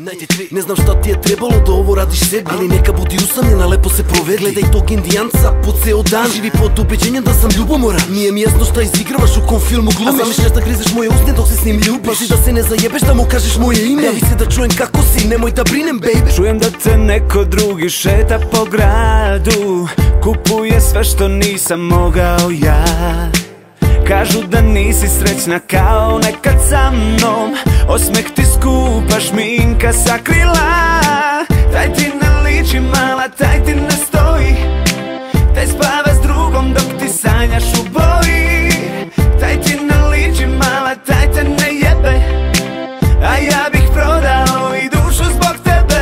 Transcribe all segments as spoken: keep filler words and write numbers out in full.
Ne znam šta ti je trebalo da ovo radiš sebi, ali neka budi usamljena, lepo se provedi. Gledaj tog indijanca po ceo dan, živi pod ubeđenjem da sam ljubomoran. Nije mi jasno šta izigravaš, u kom filmu glumiš, a zamišljaš da grizeš moje usne dok se s njim ljubiš. Pazi da se ne zajebeš da mu kažeš moje ime, javi se da čujem kako si, nemoj da brinem baby. Čujem da te neko drugi šeta po gradu, kupuje sve što nisam mogao ja. Kažu da nisi srećna kao nekad sa mnom, osmeh ti skupa, šminka sakrila. Taj ti ne liči mala, taj ti ne stoji, taj spava s drugom dok ti sanjaš u boji. Taj ti ne liči mala, taj te ne jebe, a ja bih prodao i dušu zbog tebe.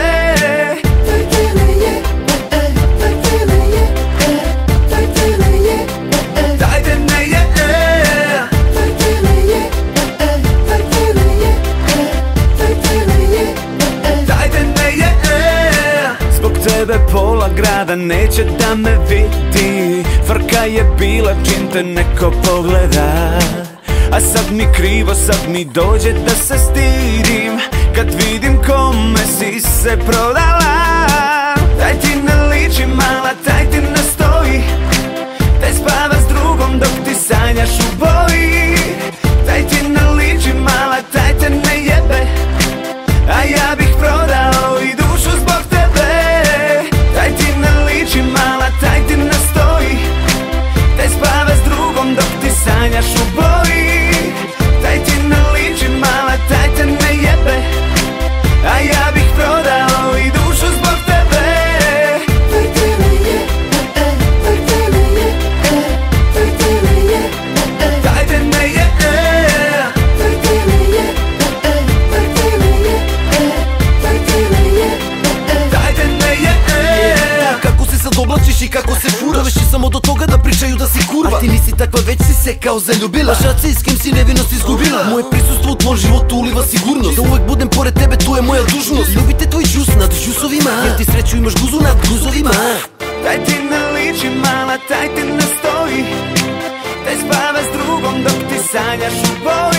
Taj te ne jebe, taj te ne jebe, taj te ne jebe, taj te ne jebe, taj te ne jebe, taj te ne jebe, taj te ne jebe, taj te ne jebe. Zbog tebe pola grada neće da me vidi, frka je bila čim te neko pogleda. A sad mi krivo, sad mi dođe da se stidim kad vidim kome si se prodala. Taj ti ne liči mala, taj ti ne stoji, taj spava s drugom dok ti sanjaš u boji. Taj ti ne liči mala, taj te ne jebe, a ja bih prodao i dušu zbog tebe. Taj ti ne liči mala, taj ti ne stoji, taj spava s drugom dok ti sanjaš u boji. Taj ti ne liči mala, taj te ne jebe, a ja bih prodao i dušu zbog tebe. taj te ne jebe, taj te ne jebe, taj te ne jebe, Taj te ne jebe, taj te ne jebe, taj te ne jebe, taj te ne jebe. taj te ne jebe. Kako se sad oblačiš i kako se furaš, dovešći samo do toga da pričaju da si kurva. A ti nisi takva, već si se kao zaljubila. Lažaci s kim si nevinost izgubila. Moje prisustvo u tvojom životu uliva sigurnost, da uvek budem pored tebe, to je moja dužnost. Ljubite tvoj džus nad džusovima, jer ti sreću imaš guzu nad guzovima. Taj ti ne liči mala, taj ti ne stoji, taj spava s drugom dok ti sanjaš u boji.